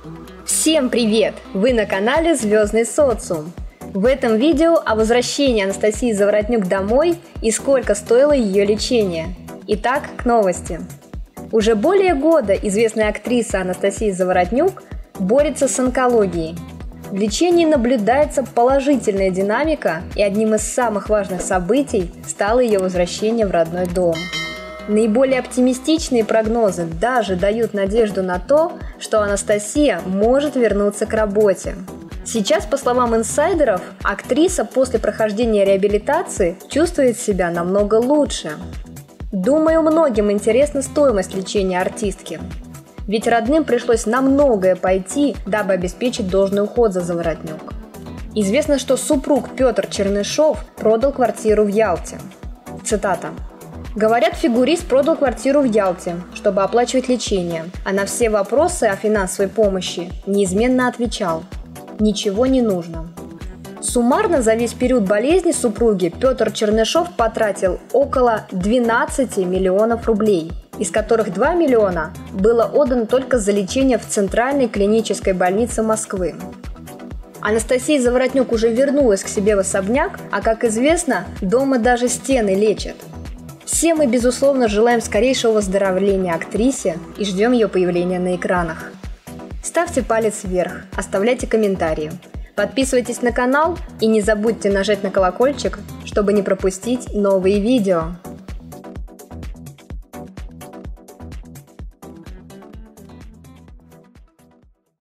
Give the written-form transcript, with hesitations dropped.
Всем привет! Вы на канале Звездный социум. В этом видео о возвращении Анастасии Заворотнюк домой и сколько стоило ее лечение. Итак, к новости. Уже более года известная актриса Анастасия Заворотнюк борется с онкологией. В лечении наблюдается положительная динамика, и одним из самых важных событий стало ее возвращение в родной дом. Наиболее оптимистичные прогнозы даже дают надежду на то, что Анастасия может вернуться к работе. Сейчас, по словам инсайдеров, актриса после прохождения реабилитации чувствует себя намного лучше. Думаю, многим интересна стоимость лечения артистки. Ведь родным пришлось на многое пойти, дабы обеспечить должный уход за Заворотнюк. Известно, что супруг Петр Чернышов продал квартиру в Ялте. Цитата. Говорят, фигурист продал квартиру в Ялте, чтобы оплачивать лечение, а на все вопросы о финансовой помощи неизменно отвечал: «Ничего не нужно». Суммарно за весь период болезни супруги Петр Чернышов потратил около 12 миллионов рублей, из которых 2 миллиона было отдано только за лечение в Центральной клинической больнице Москвы. Анастасия Заворотнюк уже вернулась к себе в особняк, а, как известно, дома даже стены лечат. Все мы, безусловно, желаем скорейшего выздоровления актрисе и ждем ее появления на экранах. Ставьте палец вверх, оставляйте комментарии, подписывайтесь на канал и не забудьте нажать на колокольчик, чтобы не пропустить новые видео.